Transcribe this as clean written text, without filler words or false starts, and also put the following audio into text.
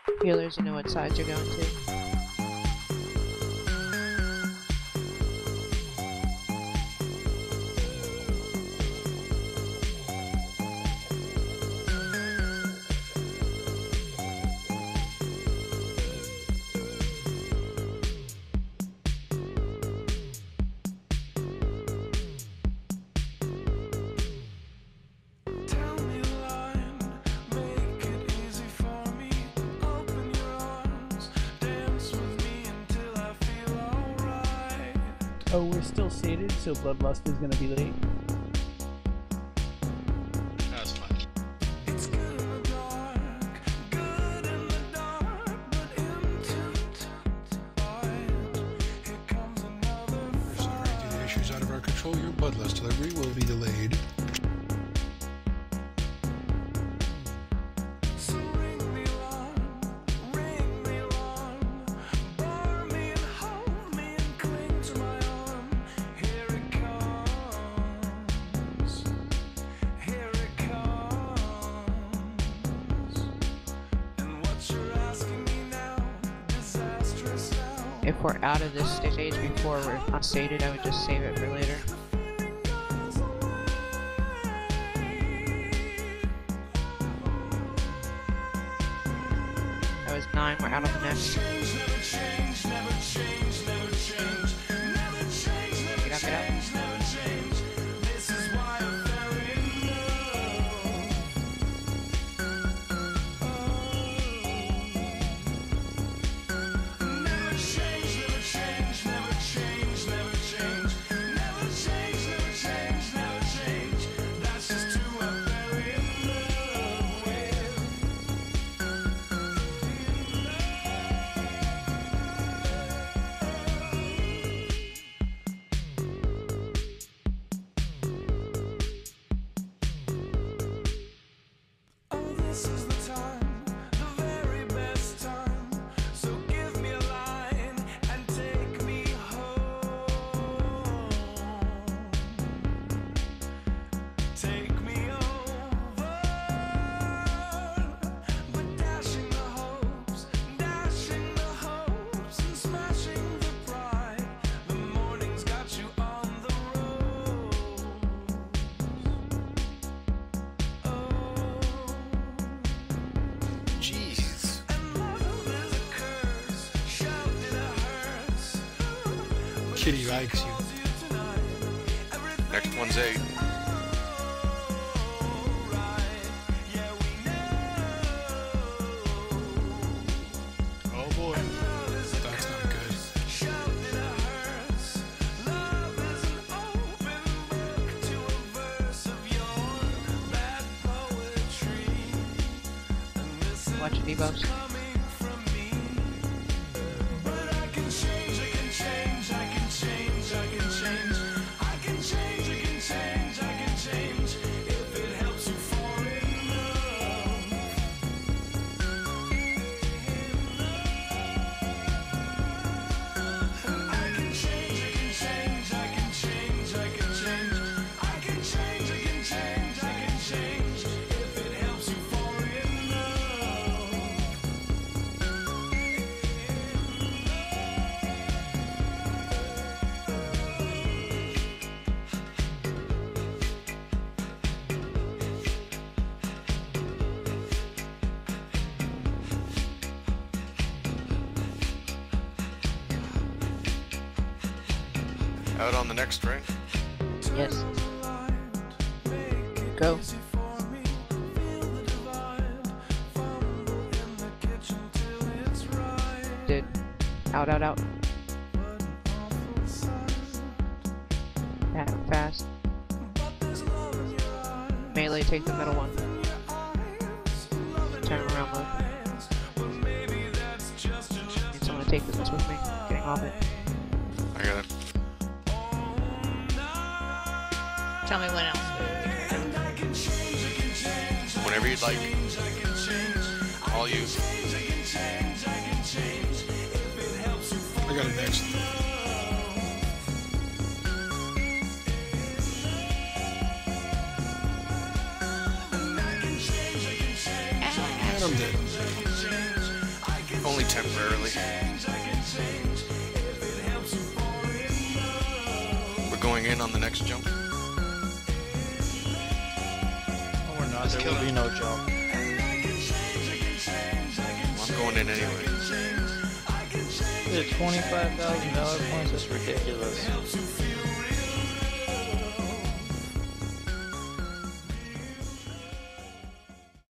Healers, you know what sides you're going to. Oh, we're still sated, so Bloodlust is going to be late. That's fine. Sorry, due to issues out of our control, your Bloodlust delivery will be delayed. If we're out of this stage before we're unstated, I would just save it for later. That was 9, we're out on the next. Get up, get up. Kitty likes you. Next one's 8. Oh boy. That's not good. Watch debuffs. Out on the next ring. Yes. Go. Did. Out, out, out. Yeah, fast. Melee, take the middle one. Turn around, look. Need someone to take this with me. Getting off it. I got it. Tell me what else. Whenever you'd like. All you. I got it next. And I'm dead. Only temporarily. We're going in on the next jump. No, we're not. There will be no jump. I'm going in anyway. Is it $25,000 points? That's ridiculous.